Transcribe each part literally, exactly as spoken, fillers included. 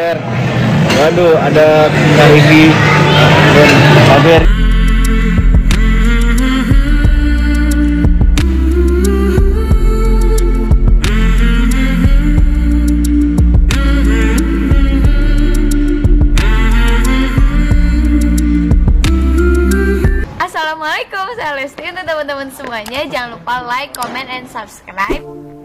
kabar? Waduh, ada Kak Rivi dan kabar. Assalamualaikum, saya Lesti. Untuk teman-teman semuanya, jangan lupa like, comment, and subscribe.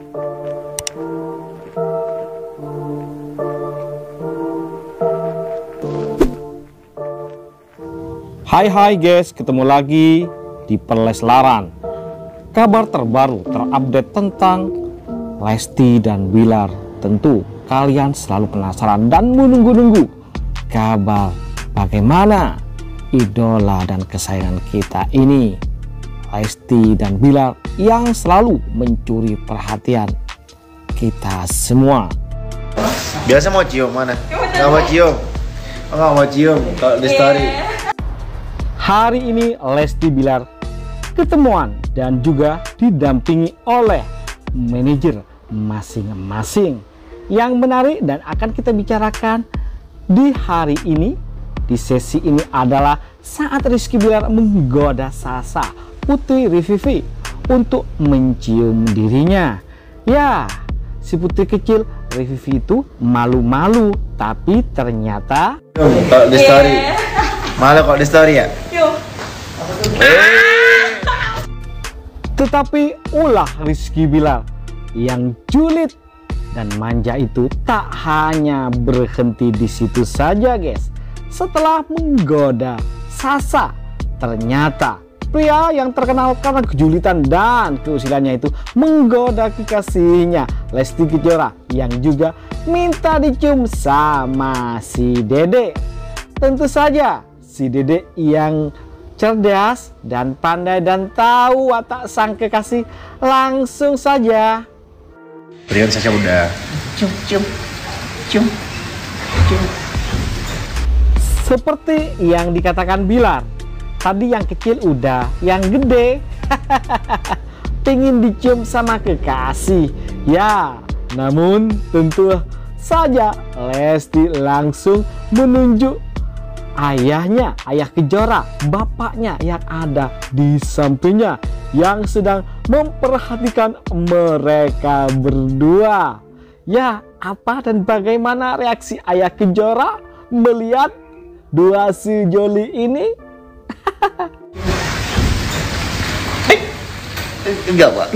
Hai hai guys, ketemu lagi di Perleslaran. Kabar terbaru terupdate tentang Lesti dan Bilar. Tentu kalian selalu penasaran dan menunggu-nunggu kabar bagaimana idola dan kesayangan kita ini, Lesti dan Bilar, yang selalu mencuri perhatian kita semua. Biasa mau cium mana? Nggak mau cium. Oh, nggak mau cium kalau di story. Hari ini Lesti Bilar ketemuan dan juga didampingi oleh manajer masing-masing. Yang menarik dan akan kita bicarakan di hari ini, di sesi ini adalah saat Rizky Bilar menggoda Sasa, putri Rivivi, untuk mencium dirinya. Ya, si putri kecil Rivivi itu malu-malu, tapi ternyata kalau di story malu kok di story ya. Tetapi ulah Rizky Bilar yang julid dan manja itu tak hanya berhenti di situ saja guys. Setelah menggoda Sasa, ternyata pria yang terkenal karena kejulitan dan keusilannya itu menggoda kekasihnya Lesti Kejora yang juga minta dicium sama si Dede. Tentu saja si Dede yang cerdas dan pandai dan tahu watak sang kekasih langsung saja. Berikan Sasa udah. Cium, cium, cium, cium. Seperti yang dikatakan Bilar, tadi yang kecil udah, yang gede pengen dicium sama kekasih. Ya, namun tentu saja Lesti langsung menunjuk ayahnya, ayah Kejora, bapaknya yang ada di sampingnya, yang sedang memperhatikan mereka berdua. Ya, apa dan bagaimana reaksi ayah Kejora melihat dua sejoli ini? Enggak, Pak.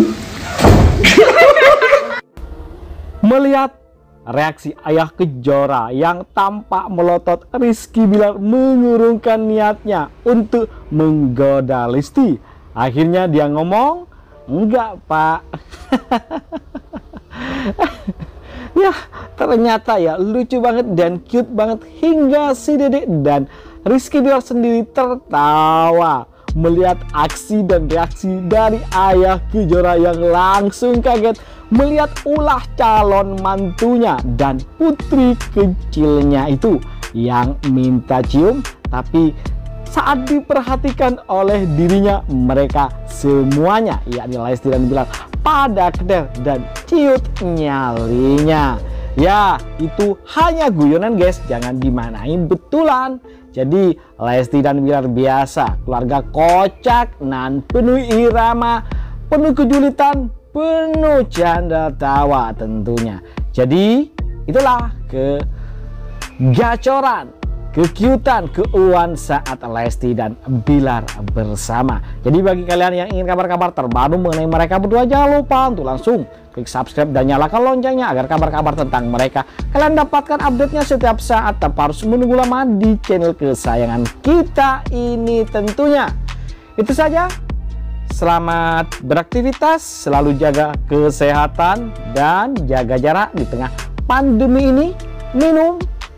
Melihat reaksi ayah Kejora yang tampak melotot, Rizky Bilar mengurungkan niatnya untuk menggoda Lesti. Akhirnya dia ngomong, enggak pak. Ya, ternyata ya lucu banget dan cute banget hingga si Dede dan Rizky Bilar sendiri tertawa melihat aksi dan reaksi dari ayah Kejora yang langsung kaget melihat ulah calon mantunya dan putri kecilnya itu yang minta cium, tapi saat diperhatikan oleh dirinya, mereka semuanya, yakni Lesti dan Bilar, pada keder dan ciut nyalinya. Ya, itu hanya guyonan guys, jangan dimanain betulan. Jadi Lesti dan Bilar biasa, keluarga kocak nan penuh irama, penuh kejulitan, penuh canda tawa tentunya. Jadi itulah kegacoran, kekiutan, keuuan saat Lesti dan Bilar bersama. Jadi bagi kalian yang ingin kabar-kabar terbaru mengenai mereka berdua, jangan lupa untuk langsung klik subscribe dan nyalakan loncengnya agar kabar-kabar tentang mereka kalian dapatkan update-nya setiap saat tanpa harus menunggu lama di channel kesayangan kita ini tentunya. Itu saja. Selamat beraktivitas, selalu jaga kesehatan dan jaga jarak di tengah pandemi ini. Minum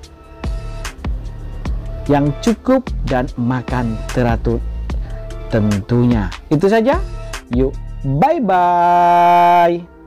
yang cukup dan makan teratur tentunya. Itu saja. Yuk, bye-bye.